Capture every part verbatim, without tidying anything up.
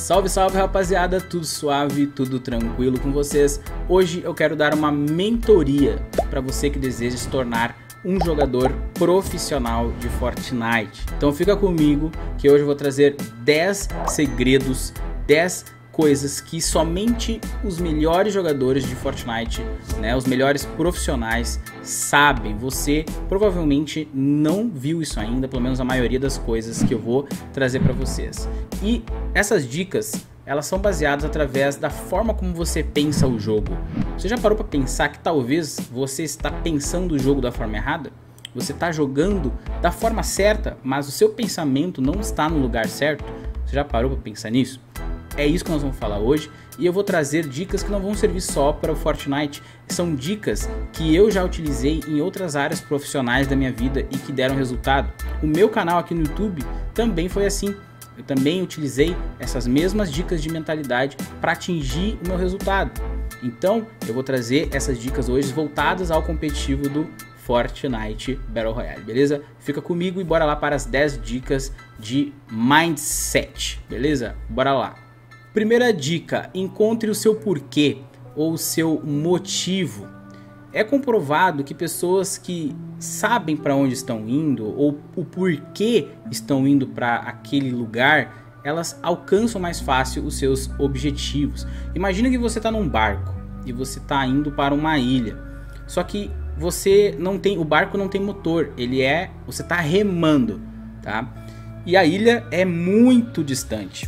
Salve, salve rapaziada, tudo suave, tudo tranquilo com vocês? Hoje eu quero dar uma mentoria para você que deseja se tornar um jogador profissional de Fortnite. Então fica comigo que hoje eu vou trazer dez segredos, dez coisas que somente os melhores jogadores de Fortnite, né, os melhores profissionais sabem. Você provavelmente não viu isso ainda, pelo menos a maioria das coisas que eu vou trazer para vocês. E essas dicas, elas são baseadas através da forma como você pensa o jogo. Você já parou para pensar que talvez você está pensando o jogo da forma errada? Você está jogando da forma certa, mas o seu pensamento não está no lugar certo? Você já parou para pensar nisso? É isso que nós vamos falar hoje, e eu vou trazer dicas que não vão servir só para o Fortnite. São dicas que eu já utilizei em outras áreas profissionais da minha vida e que deram resultado. O meu canal aqui no YouTube também foi assim. Eu também utilizei essas mesmas dicas de mentalidade para atingir o meu resultado. Então eu vou trazer essas dicas hoje voltadas ao competitivo do Fortnite Battle Royale, beleza? Fica comigo e bora lá para as dez dicas de mindset, beleza? Bora lá. Primeira dica, encontre o seu porquê ou o seu motivo. É comprovado que pessoas que sabem para onde estão indo ou o porquê estão indo para aquele lugar, elas alcançam mais fácil os seus objetivos. Imagina que você está num barco e você está indo para uma ilha. Só que você não tem, o barco não tem motor, ele é, você está remando, tá? E a ilha é muito distante.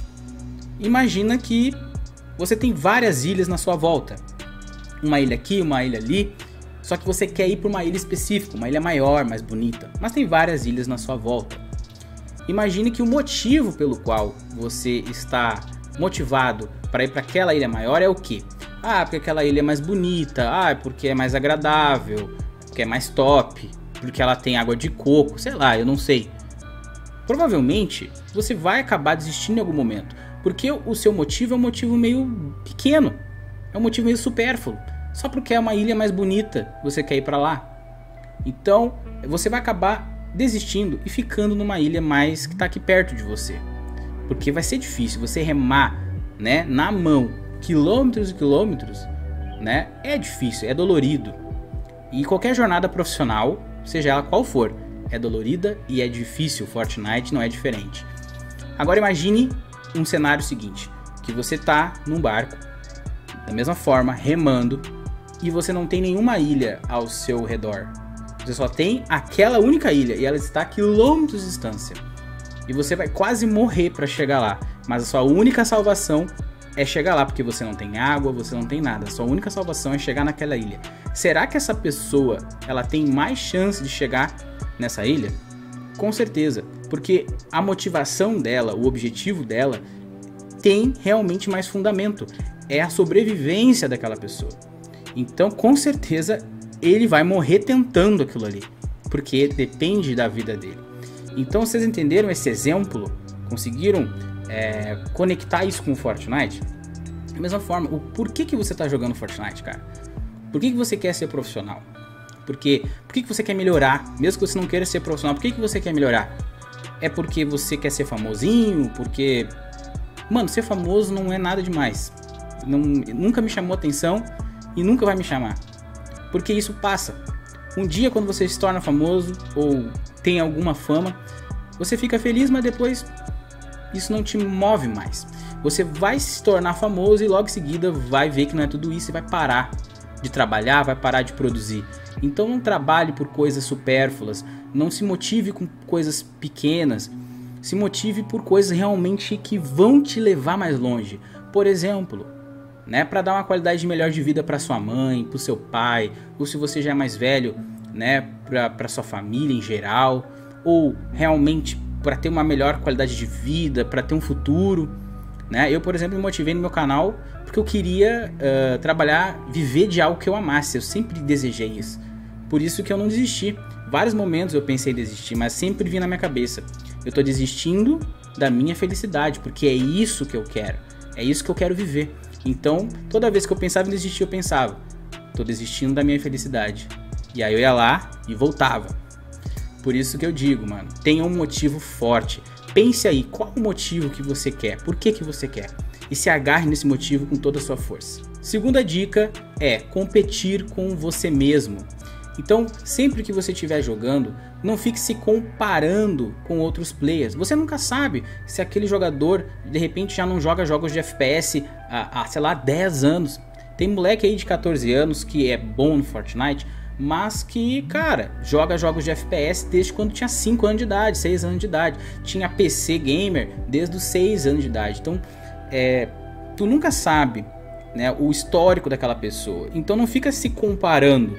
Imagina que você tem várias ilhas na sua volta, uma ilha aqui, uma ilha ali, só que você quer ir para uma ilha específica, uma ilha maior, mais bonita, mas tem várias ilhas na sua volta. Imagine que o motivo pelo qual você está motivado para ir para aquela ilha maior é o quê? Ah, porque aquela ilha é mais bonita, ah, porque é mais agradável, porque é mais top, porque ela tem água de coco, sei lá, eu não sei. Provavelmente você vai acabar desistindo em algum momento. Porque o seu motivo é um motivo meio pequeno, é um motivo meio supérfluo. Só porque é uma ilha mais bonita, você quer ir para lá. Então, você vai acabar desistindo e ficando numa ilha mais que está aqui perto de você. Porque vai ser difícil você remar, né, na mão, quilômetros e quilômetros, né? É difícil, é dolorido. E qualquer jornada profissional, seja ela qual for, é dolorida e é difícil. Fortnite não é diferente. Agora imagine um cenário seguinte, que você tá num barco, da mesma forma, remando, e você não tem nenhuma ilha ao seu redor. Você só tem aquela única ilha, e ela está a quilômetros de distância. E você vai quase morrer para chegar lá, mas a sua única salvação é chegar lá, porque você não tem água, você não tem nada. A sua única salvação é chegar naquela ilha. Será que essa pessoa, ela tem mais chance de chegar nessa ilha? Com certeza, porque a motivação dela, o objetivo dela tem realmente mais fundamento, é a sobrevivência daquela pessoa. Então, com certeza, ele vai morrer tentando aquilo ali, porque depende da vida dele. Então, vocês entenderam esse exemplo? Conseguiram é, conectar isso com o Fortnite? Da mesma forma, o porquê que você está jogando Fortnite, cara? Por que que você quer ser profissional? Porque, por que que você quer melhorar? Mesmo que você não queira ser profissional, por que que você quer melhorar? É porque você quer ser famosinho? Porque, mano, ser famoso não é nada demais. Não, nunca me chamou atenção e nunca vai me chamar. Porque isso passa. Um dia, quando você se torna famoso ou tem alguma fama, você fica feliz, mas depois isso não te move mais. Você vai se tornar famoso e logo em seguida vai ver que não é tudo isso e vai parar de trabalhar, vai parar de produzir. Então não trabalhe por coisas supérfluas, não se motive com coisas pequenas, se motive por coisas realmente que vão te levar mais longe. Por exemplo, né, para dar uma qualidade melhor de vida para sua mãe, para o seu pai, ou se você já é mais velho, né, para sua família em geral, ou realmente para ter uma melhor qualidade de vida, para ter um futuro. Né? Eu, por exemplo, me motivei no meu canal porque eu queria uh, trabalhar, viver de algo que eu amasse. Eu sempre desejei isso. Por isso que eu não desisti. Vários momentos eu pensei em desistir, mas sempre vi na minha cabeça: eu estou desistindo da minha felicidade, porque é isso que eu quero. É isso que eu quero viver. Então, toda vez que eu pensava em desistir, eu pensava: estou desistindo da minha felicidade. E aí eu ia lá e voltava. Por isso que eu digo, mano, tenha um motivo forte. pense aí, qual o motivo que você quer? Por que que você quer? E se agarre nesse motivo com toda a sua força. Segunda dica é competir com você mesmo. Então, sempre que você estiver jogando, não fique se comparando com outros players. Você nunca sabe se aquele jogador, de repente, já não joga jogos de F P S há, há sei lá, dez anos. Tem moleque aí de quatorze anos que é bom no Fortnite, mas que, cara, joga jogos de F P S desde quando tinha cinco anos de idade, seis anos de idade. Tinha P C gamer desde os seis anos de idade. Então, é, tu nunca sabe, né, o histórico daquela pessoa. Então não fica se comparando.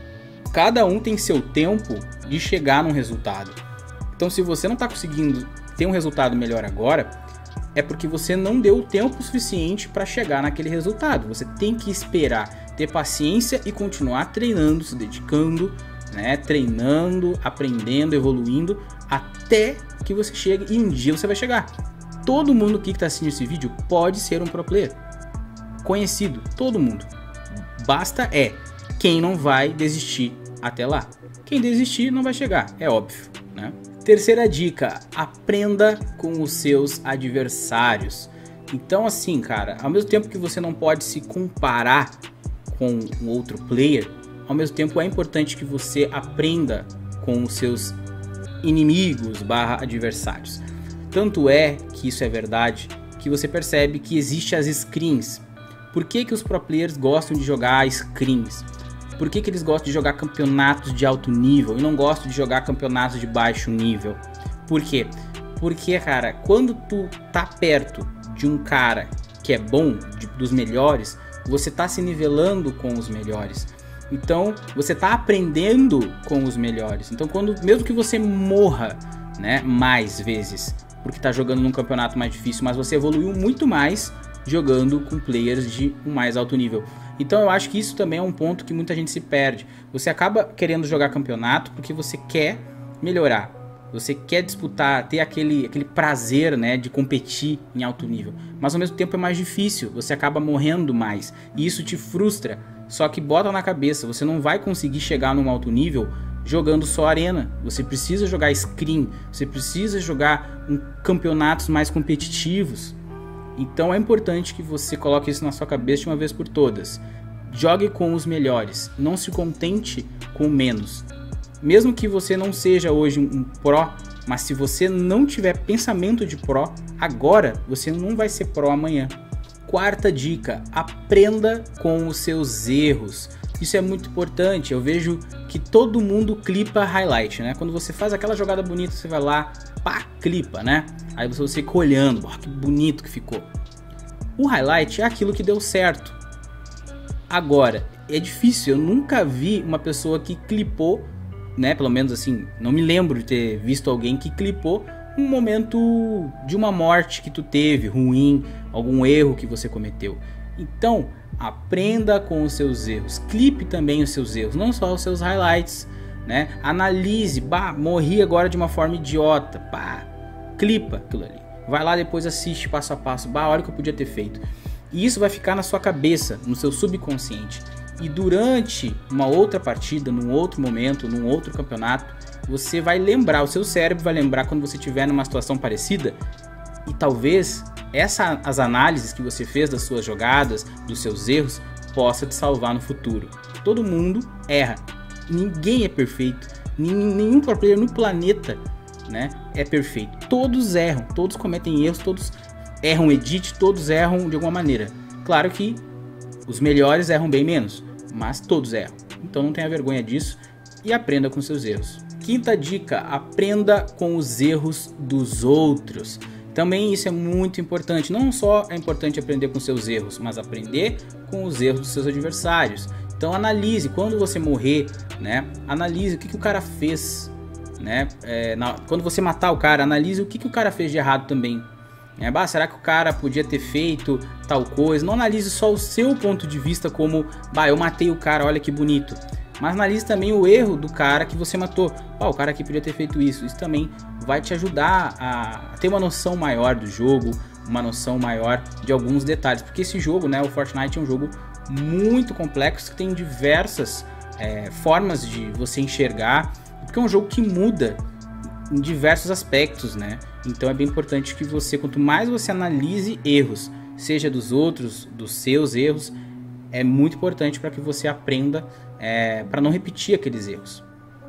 Cada um tem seu tempo de chegar num resultado. Então se você não está conseguindo ter um resultado melhor agora, é porque você não deu o tempo suficiente para chegar naquele resultado. Você tem que esperar, ter paciência e continuar treinando, se dedicando, né, treinando, aprendendo, evoluindo, até que você chegue, e um dia você vai chegar. Todo mundo aqui que está assistindo esse vídeo pode ser um pro player. Conhecido, todo mundo. Basta é quem não vai desistir até lá. Quem desistir não vai chegar, é óbvio, né? Terceira dica, aprenda com os seus adversários. Então assim, cara, ao mesmo tempo que você não pode se comparar com um outro player, ao mesmo tempo é importante que você aprenda com os seus inimigos barra adversários. Tanto é que isso é verdade, que você percebe que existe as screens. Por que que os pro players gostam de jogar screens? Por que que eles gostam de jogar campeonatos de alto nível e não gostam de jogar campeonatos de baixo nível? Por quê? Porque, cara, quando tu tá perto de um cara que é bom, de, dos melhores, você tá se nivelando com os melhores. Então, você tá aprendendo com os melhores. Então, quando, mesmo que você morra, né, mais vezes, porque tá jogando num campeonato mais difícil, mas você evoluiu muito mais jogando com players de um mais alto nível. Então eu acho que isso também é um ponto que muita gente se perde. Você acaba querendo jogar campeonato porque você quer melhorar. Você quer disputar, ter aquele, aquele prazer, né, de competir em alto nível. Mas ao mesmo tempo é mais difícil, você acaba morrendo mais. E isso te frustra. Só que bota na cabeça, você não vai conseguir chegar num alto nível jogando só arena. Você precisa jogar scrim, você precisa jogar um, campeonatos mais competitivos. Então é importante que você coloque isso na sua cabeça de uma vez por todas. Jogue com os melhores, não se contente com menos. Mesmo que você não seja hoje um, um pro, mas se você não tiver pensamento de pro, agora você não vai ser pro amanhã. Quarta dica, aprenda com os seus erros. Isso é muito importante, eu vejo que todo mundo clipa highlight, né? Quando você faz aquela jogada bonita, você vai lá, pá, clipa, né? Aí você fica olhando, oh, que bonito que ficou. O highlight é aquilo que deu certo. Agora, é difícil, eu nunca vi uma pessoa que clipou, né? Pelo menos assim, não me lembro de ter visto alguém que clipou um momento de uma morte que tu teve, ruim, algum erro que você cometeu. Então, aprenda com os seus erros, clipe também os seus erros, não só os seus highlights, né? Analise, bah, morri agora de uma forma idiota, pá, clipa aquilo ali. Vai lá depois assiste passo a passo, bah, olha o que eu podia ter feito. E isso vai ficar na sua cabeça, no seu subconsciente. E durante uma outra partida, num outro momento, num outro campeonato, você vai lembrar, o seu cérebro vai lembrar quando você estiver numa situação parecida. E talvez essa, as análises que você fez das suas jogadas, dos seus erros, possa te salvar no futuro. Todo mundo erra. Ninguém é perfeito. Nenhum pro player no planeta, né, é perfeito. Todos erram, todos cometem erros, todos erram edit, todos erram de alguma maneira. Claro que os melhores erram bem menos, mas todos erram. Então não tenha vergonha disso e aprenda com seus erros. Quinta dica, aprenda com os erros dos outros. Também isso é muito importante. Não só é importante aprender com seus erros, mas aprender com os erros dos seus adversários. Então analise, quando você morrer, né, analise o que, que o cara fez, né? É, na, quando você matar o cara, analise o que, que o cara fez de errado também. É, bah, será que o cara podia ter feito tal coisa? Não analise só o seu ponto de vista como, bah, eu matei o cara, olha que bonito. Mas analise também o erro do cara que você matou. Bah, o cara aqui podia ter feito isso. Isso também vai te ajudar a ter uma noção maior do jogo, uma noção maior de alguns detalhes. Porque esse jogo, né, o Fortnite é um jogo muito complexo que tem diversas é, formas de você enxergar. Porque é um jogo que muda em diversos aspectos, né? Então é bem importante que você, quanto mais você analise erros, seja dos outros, dos seus erros, é muito importante para que você aprenda é, para não repetir aqueles erros.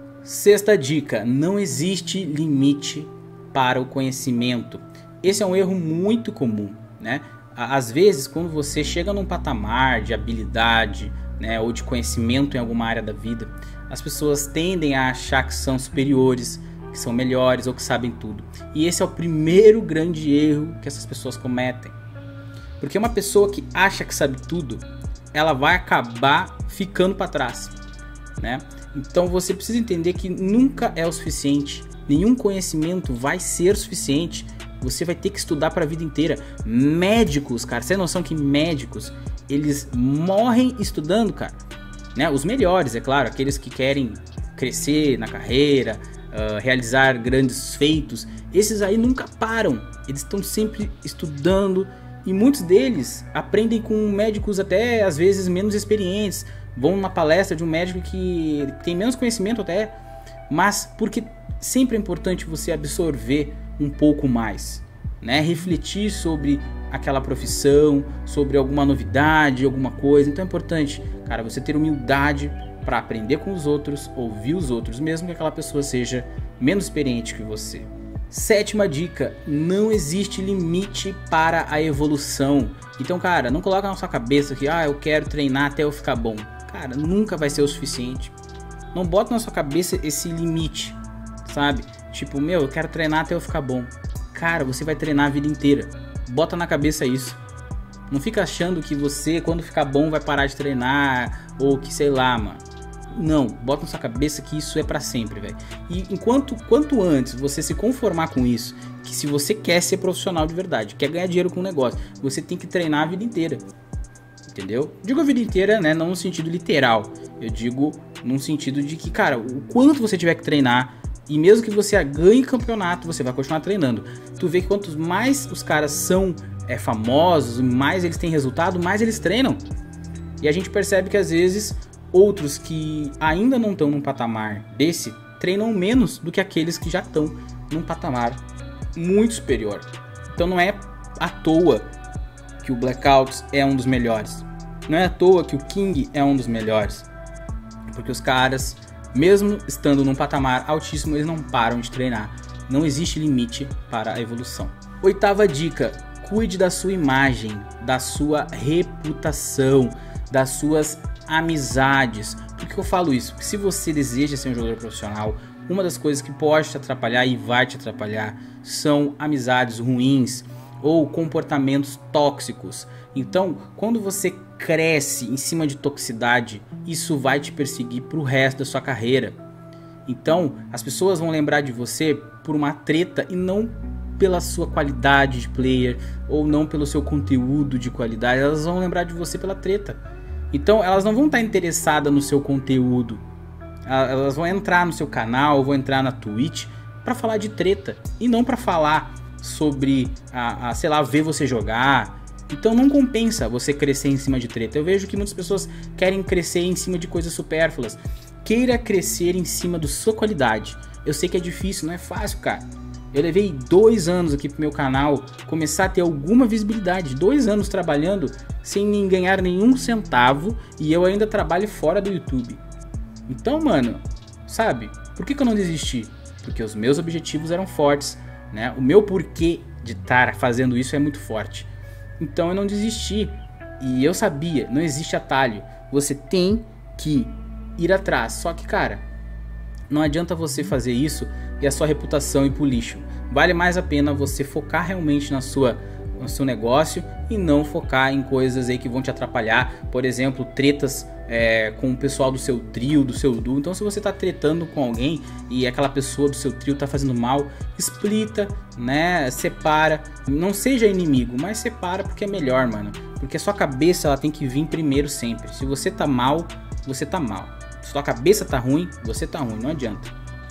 Sexta dica: não existe limite para o conhecimento. Esse é um erro muito comum, né? Às vezes, quando você chega num patamar de habilidade, né, ou de conhecimento em alguma área da vida, as pessoas tendem a achar que são superiores, que são melhores ou que sabem tudo. E esse é o primeiro grande erro que essas pessoas cometem. Porque uma pessoa que acha que sabe tudo, ela vai acabar ficando para trás, né? Então você precisa entender que nunca é o suficiente. Nenhum conhecimento vai ser suficiente. Você vai ter que estudar para a vida inteira. Médicos, cara, você tem noção que médicos, eles morrem estudando, cara, né? Os melhores, é claro, aqueles que querem crescer na carreira, uh, realizar grandes feitos, esses aí nunca param. Eles estão sempre estudando e muitos deles aprendem com médicos até às vezes menos experientes. Vão numa palestra de um médico que tem menos conhecimento até, mas porque sempre é importante você absorver um pouco mais, né? Refletir sobre aquela profissão, sobre alguma novidade, alguma coisa. Então é importante, cara, você ter humildade para aprender com os outros, ouvir os outros, mesmo que aquela pessoa seja menos experiente que você. Sétima dica: não existe limite para a evolução. Então, cara, não coloca na sua cabeça que ah, eu quero treinar até eu ficar bom. Cara, nunca vai ser o suficiente. Não bota na sua cabeça esse limite, sabe? Tipo, meu, eu quero treinar até eu ficar bom. Cara, você vai treinar a vida inteira. Bota na cabeça isso. Não fica achando que você, quando ficar bom, vai parar de treinar. Ou que, sei lá, mano. Não, bota na sua cabeça que isso é pra sempre, velho. E enquanto, quanto antes você se conformar com isso, que se você quer ser profissional de verdade, quer ganhar dinheiro com o negócio, você tem que treinar a vida inteira. Entendeu? Digo a vida inteira, né? Não no sentido literal. Eu digo num sentido de que, cara, o quanto você tiver que treinar, e mesmo que você ganhe campeonato, você vai continuar treinando. Tu vê que quantos mais os caras são é, famosos, mais eles têm resultado, mais eles treinam. E a gente percebe que às vezes outros que ainda não estão num patamar desse, treinam menos do que aqueles que já estão num patamar muito superior. Então não é à toa que o Blackouts é um dos melhores. Não é à toa que o King é um dos melhores. Porque os caras, mesmo estando num patamar altíssimo, eles não param de treinar. Não existe limite para a evolução. Oitava dica: cuide da sua imagem, da sua reputação, das suas amizades. Por que eu falo isso? Porque se você deseja ser um jogador profissional, uma das coisas que pode te atrapalhar e vai te atrapalhar são amizades ruins ou comportamentos tóxicos. Então, quando você cresce em cima de toxicidade, isso vai te perseguir pro resto da sua carreira. Então, as pessoas vão lembrar de você por uma treta e não pela sua qualidade de player ou não pelo seu conteúdo de qualidade. Elas vão lembrar de você pela treta. Então, elas não vão estar interessadas no seu conteúdo. Elas vão entrar no seu canal, vão entrar na Twitch para falar de treta e não para falar sobre, a, a, sei lá, ver você jogar. Então não compensa você crescer em cima de treta. Eu vejo que muitas pessoas querem crescer em cima de coisas supérfluas. Queira crescer em cima da sua qualidade. Eu sei que é difícil, não é fácil, cara. Eu levei dois anos aqui pro meu canal começar a ter alguma visibilidade. Dois anos trabalhando sem nem ganhar nenhum centavo e eu ainda trabalho fora do YouTube. Então, mano, sabe? Por que que eu não desisti? Porque os meus objetivos eram fortes, né? O meu porquê de estar fazendo isso é muito forte. Então eu não desisti. E eu sabia, não existe atalho. Você tem que ir atrás. Só que, cara, não adianta você fazer isso e a sua reputação ir pro lixo. Vale mais a pena você focar realmente na sua, no seu negócio e não focar em coisas aí que vão te atrapalhar. Por exemplo, tretas é, com o pessoal do seu trio, do seu duo. Então se você tá tretando com alguém e aquela pessoa do seu trio tá fazendo mal, explita, né? Separa. Não seja inimigo, mas separa porque é melhor, mano. Porque a sua cabeça ela tem que vir primeiro sempre. Se você tá mal, você tá mal. Se sua cabeça tá ruim, você tá ruim, não adianta.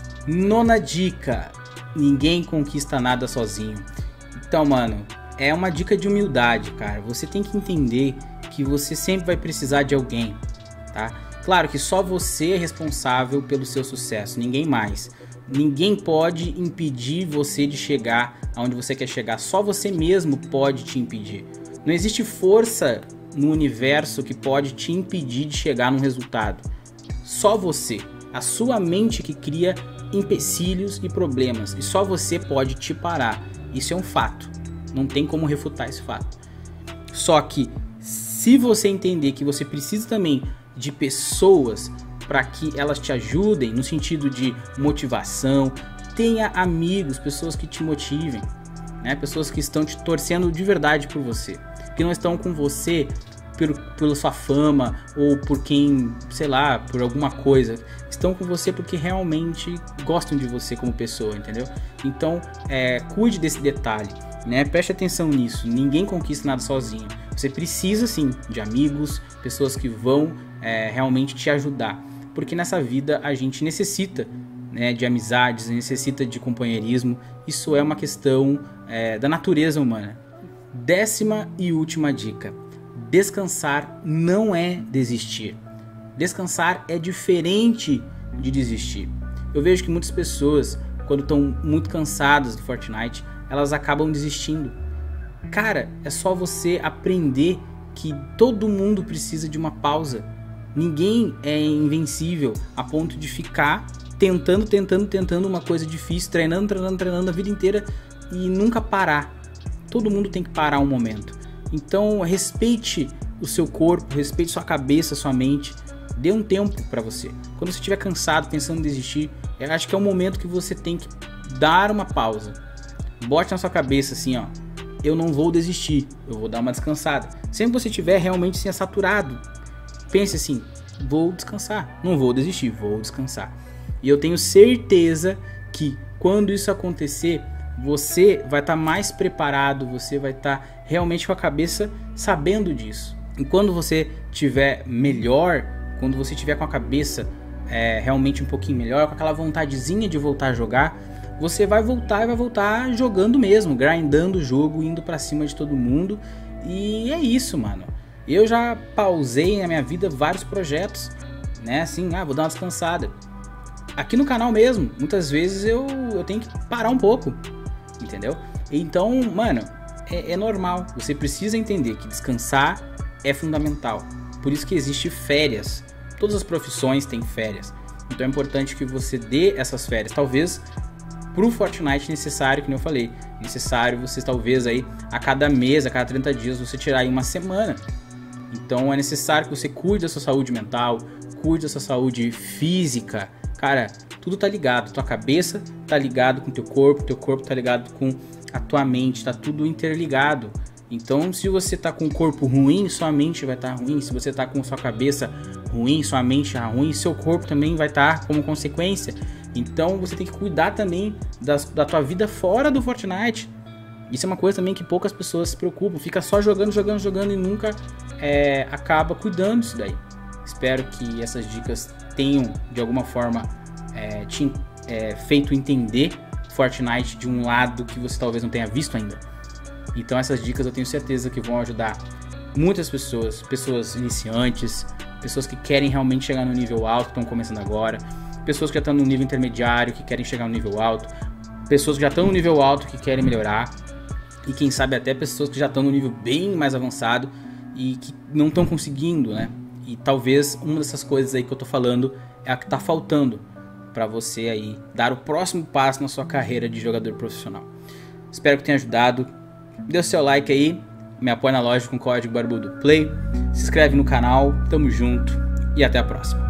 Nona dica: ninguém conquista nada sozinho. Então, mano, é uma dica de humildade, cara. Você tem que entender que você sempre vai precisar de alguém, tá? Claro que só você é responsável pelo seu sucesso, ninguém mais. Ninguém pode impedir você de chegar aonde você quer chegar, só você mesmo pode te impedir. Não existe força no universo que pode te impedir de chegar num resultado. Só você, a sua mente que cria empecilhos e problemas, e só você pode te parar. Isso é um fato, não tem como refutar esse fato. Só que se você entender que você precisa também de pessoas para que elas te ajudem no sentido de motivação, tenha amigos, pessoas que te motivem, né? Pessoas que estão te torcendo de verdade por você, que não estão com você por, pela sua fama ou por quem, sei lá, por alguma coisa, estão com você porque realmente gostam de você como pessoa, entendeu? Então, é, cuide desse detalhe, né? Preste atenção nisso, ninguém conquista nada sozinho. Você precisa sim de amigos, pessoas que vão é, realmente te ajudar. Porque nessa vida a gente necessita, né, de amizades, necessita de companheirismo. Isso é uma questão é, da natureza humana. Décima e última dica. Descansar não é desistir. Descansar é diferente de desistir. Eu vejo que muitas pessoas, quando estão muito cansadas do Fortnite, elas acabam desistindo. Cara, é só você aprender que todo mundo precisa de uma pausa. Ninguém é invencível a ponto de ficar tentando, tentando, tentando uma coisa difícil, treinando, treinando, treinando a vida inteira e nunca parar. Todo mundo tem que parar um momento. Então, respeite o seu corpo, respeite sua cabeça, sua mente. Dê um tempo para você. Quando você estiver cansado, pensando em desistir, eu acho que é o momento que você tem que dar uma pausa. Bote na sua cabeça assim, ó. Eu não vou desistir, eu vou dar uma descansada. Sempre que você estiver realmente assim, saturado, pense assim, vou descansar, não vou desistir, vou descansar. E eu tenho certeza que quando isso acontecer, você vai estar mais preparado, você vai estar realmente com a cabeça sabendo disso. E quando você estiver melhor, quando você estiver com a cabeça é, realmente um pouquinho melhor, com aquela vontadezinha de voltar a jogar, você vai voltar e vai voltar jogando mesmo, grindando o jogo, indo pra cima de todo mundo. E é isso, mano. Eu já pausei na minha vida vários projetos, né? Assim, ah, vou dar uma descansada. Aqui no canal mesmo, muitas vezes eu, eu tenho que parar um pouco, entendeu? Então, mano, é, é normal. Você precisa entender que descansar é fundamental. Por isso que existe férias. Todas as profissões têm férias. Então é importante que você dê essas férias. Talvez pro Fortnite necessário, que nem eu falei, necessário você talvez aí a cada mês, a cada trinta dias você tirar aí uma semana. Então é necessário que você cuide da sua saúde mental, cuide da sua saúde física. Cara, tudo tá ligado, tua cabeça tá ligado com teu corpo, teu corpo tá ligado com a tua mente, tá tudo interligado. Então se você tá com o corpo ruim, sua mente vai estar ruim. Se você tá com sua cabeça ruim, sua mente tá ruim, seu corpo também vai estar como consequência. Então você tem que cuidar também das, da tua vida fora do Fortnite. Isso é uma coisa também que poucas pessoas se preocupam. Fica só jogando, jogando, jogando e nunca é, acaba cuidando disso daí. Espero que essas dicas tenham de alguma forma é, te é, feito entender Fortnite de um lado que você talvez não tenha visto ainda. Então essas dicas eu tenho certeza que vão ajudar muitas pessoas, pessoas iniciantes, pessoas que querem realmente chegar no nível alto, que estão começando agora, pessoas que já estão no nível intermediário, que querem chegar no nível alto, pessoas que já estão no nível alto, que querem melhorar, e quem sabe até pessoas que já estão no nível bem mais avançado e que não estão conseguindo, né? E talvez uma dessas coisas aí que eu tô falando é a que tá faltando para você aí dar o próximo passo na sua carreira de jogador profissional. Espero que tenha ajudado. Dê o seu like aí, me apoia na loja com o código Barbudo Play, se inscreve no canal, tamo junto e até a próxima.